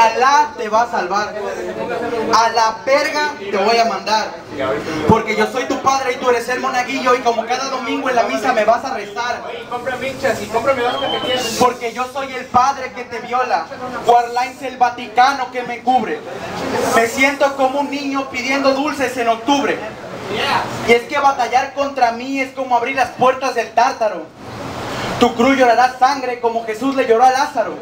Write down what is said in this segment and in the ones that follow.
Alá te va a salvar. A la verga te voy a mandar. Porque yo soy tu padre y tú eres el monaguillo, y como cada domingo en la misa me vas a rezar. Porque yo soy el padre que te viola. Warlines el Vaticano que me cubre. Me siento como un niño pidiendo dulces en octubre. Y es que batallar contra mí es como abrir las puertas del Tártaro. Tu cruz llorará sangre como Jesús le lloró a Lázaro.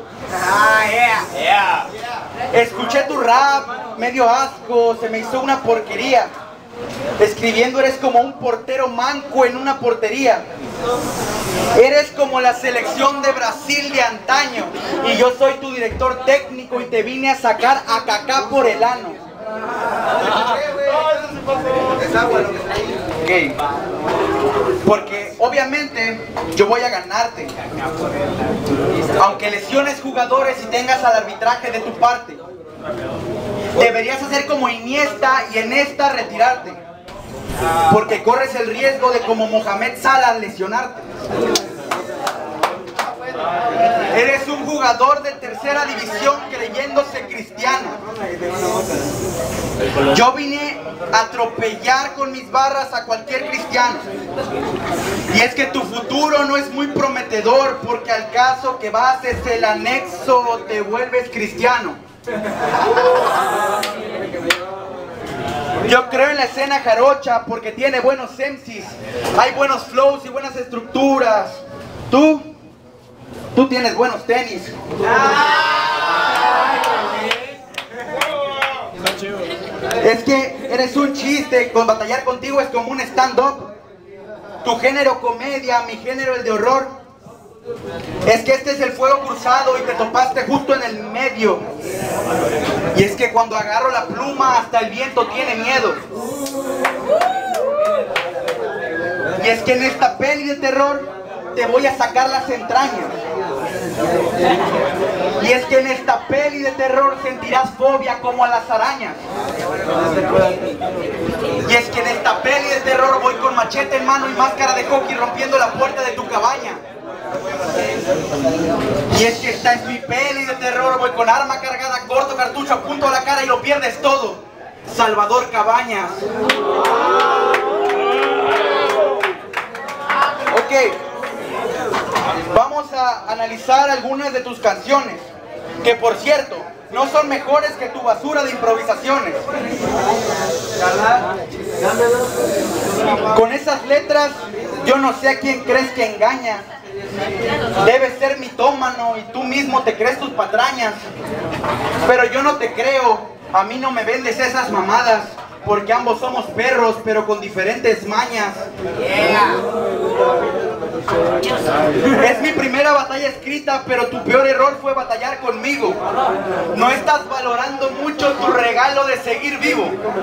Escuché tu rap, medio asco, se me hizo una porquería. Escribiendo eres como un portero manco en una portería. Eres como la selección de Brasil de antaño, y yo soy tu director técnico y te vine a sacar a Kaká por el ano. Okay. Porque obviamente yo voy a ganarte, aunque lesiones jugadores y tengas al arbitraje de tu parte. Deberías hacer como Iniesta y en esta retirarte, porque corres el riesgo de como Mohamed Salah lesionarte. Eres un jugador de tercera división creyéndose cristiano. Yo vine a atropellar con mis barras a cualquier cristiano. Y es que tu futuro no es muy prometedor, porque al caso que vas es el anexo, te vuelves cristiano. Yo creo en la escena jarocha porque tiene buenos MCs, hay buenos flows y buenas estructuras. Tú tienes buenos tenis. Es que eres un chiste, con batallar contigo es como un stand-up. Tu género comedia, mi género el de horror. Es que este es el fuego cruzado y te topaste justo en el medio. Y es que cuando agarro la pluma hasta el viento tiene miedo. Y es que en esta peli de terror te voy a sacar las entrañas. Y es que en esta peli de terror sentirás fobia como a las arañas. Y es que en esta peli de terror voy con machete en mano y máscara de hockey rompiendo la puerta de tu cabaña. Y es que esta es mi peli de terror, voy con arma cargada, corto cartucho, apunto a la cara y lo pierdes todo. Salvador Cabañas. Ok, vamos a analizar algunas de tus canciones, que por cierto, no son mejores que tu basura de improvisaciones. Con esas letras, yo no sé a quién crees que engaña. Debes ser mitómano y tú mismo te crees tus patrañas. Pero yo no te creo, a mí no me vendes esas mamadas, porque ambos somos perros, pero con diferentes mañas. Es mi primera batalla escrita, pero tu peor error fue batallar conmigo. No estás valorando mucho tu regalo de seguir vivo.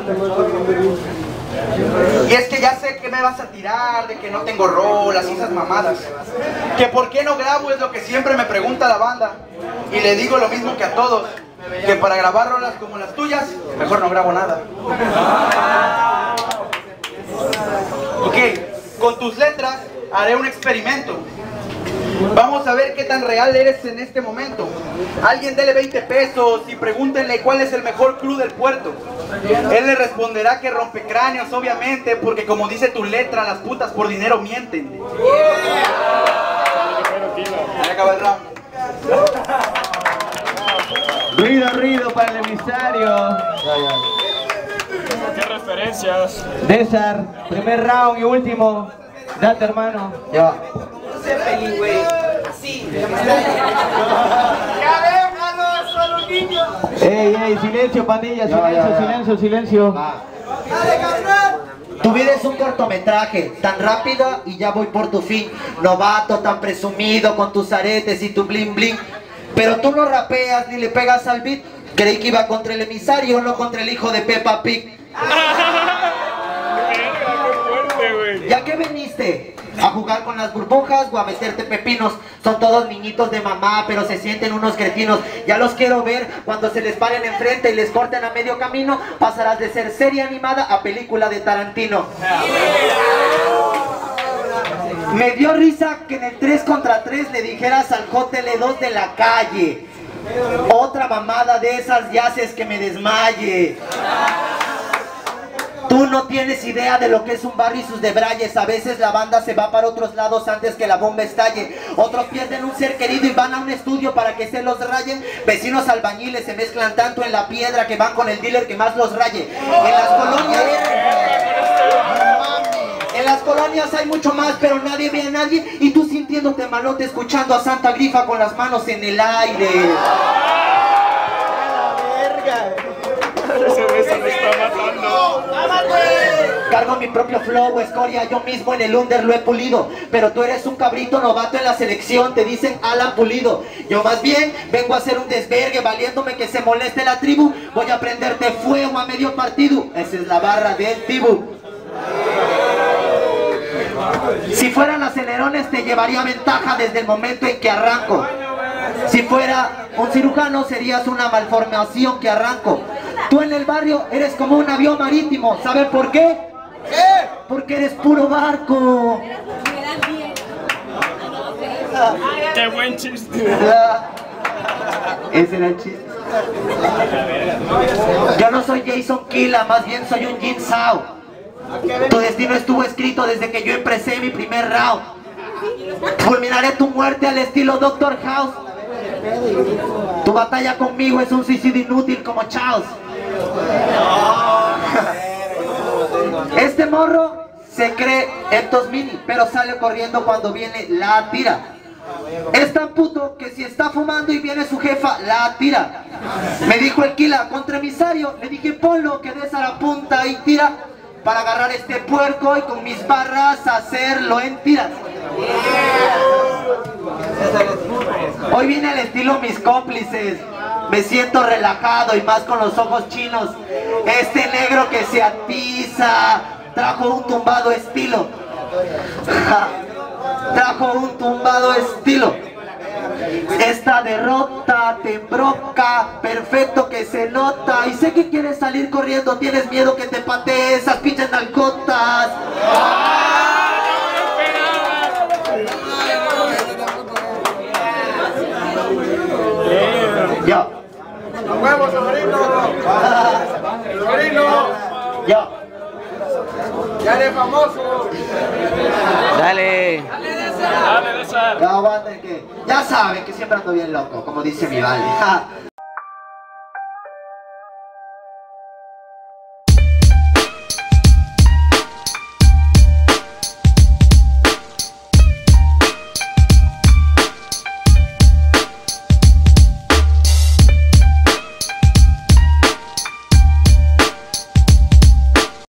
Y es que ya sé que me vas a tirar de que no tengo rolas y esas mamadas. Que por qué no grabo es lo que siempre me pregunta la banda. Y le digo lo mismo que a todos, que para grabar rolas como las tuyas, mejor no grabo nada. Ok, con tus letras haré un experimento. Vamos a ver qué tan real eres en este momento. Alguien dele 20 pesos y pregúntenle cuál es el mejor club del puerto. Él le responderá que rompecráneos, obviamente, porque como dice tu letra, las putas por dinero mienten. Ahí acaba el round. Ruido para el emisario. ¿Qué referencias? César, primer round y último. Date, hermano. Ya. Ey, silencio, pandilla, silencio. Tu vida es un cortometraje, tan rápido y ya voy por tu fin. Novato, tan presumido con tus aretes y tu bling bling. Pero tú no rapeas ni le pegas al beat. Creí que iba contra el emisario, no contra el hijo de Peppa Pig. ¿Ya qué viniste? ¿A jugar con las burbujas o a meterte pepinos? Son todos niñitos de mamá, pero se sienten unos cretinos. Ya los quiero ver cuando se les paren enfrente y les corten a medio camino. Pasarás de ser serie animada a película de Tarantino. Me dio risa que en el 3 contra 3 le dijeras al JL2 de la calle. Otra mamada de esas y haces que me desmaye. Tú no tienes idea de lo que es un barrio y sus debrayes. A veces la banda se va para otros lados antes que la bomba estalle. Otros pierden un ser querido y van a un estudio para que se los rayen. Vecinos albañiles se mezclan tanto en la piedra que van con el dealer que más los raye. En las colonias hay mucho más, pero nadie ve a nadie. Y tú sintiéndote malote escuchando a Santa Grifa con las manos en el aire. Ese beso me está matando. Cargo mi propio flow, escoria, yo mismo en el under lo he pulido. Pero tú eres un cabrito novato en la selección, te dicen Alan Pulido. Yo más bien vengo a hacer un desvergue, valiéndome que se moleste la tribu. Voy a prenderte fuego a medio partido. Esa es la barra del Tibu. Si fueran acelerones te llevaría ventaja desde el momento en que arranco. Si fuera un cirujano serías una malformación que arranco. Tú en el barrio eres como un avión marítimo. ¿Saben por qué? Porque eres puro barco. Qué buen chiste. Ese era el chiste. Yo no soy Jason Killa, más bien soy un Jin Sao. Tu destino estuvo escrito desde que yo empecé mi primer round. Fulminaré tu muerte al estilo Dr. House. Tu batalla conmigo es un suicidio inútil como Chaos. Este morro se cree en Mini, pero sale corriendo cuando viene la tira. Es tan puto que si está fumando y viene su jefa, la tira. Me dijo el Killa, contra emisario, le dije ponlo que des a la punta y tira. Para agarrar este puerco y con mis barras hacerlo en tiras. Hoy viene al estilo mis cómplices. Me siento relajado y más con los ojos chinos. Este negro que se atiza trajo un tumbado estilo. Trajo un tumbado estilo. Esta derrota te embroca, perfecto que se nota. Y sé que quieres salir corriendo, tienes miedo que te patee esas pinches nalcotas. Ya. ¡Huevos, sobrino! ¡Sobrino! Ya. ¡Ya eres famoso! Dale. Dale, César. Ya aguanten que. Ya saben que siempre ando bien loco, como dice mi vale.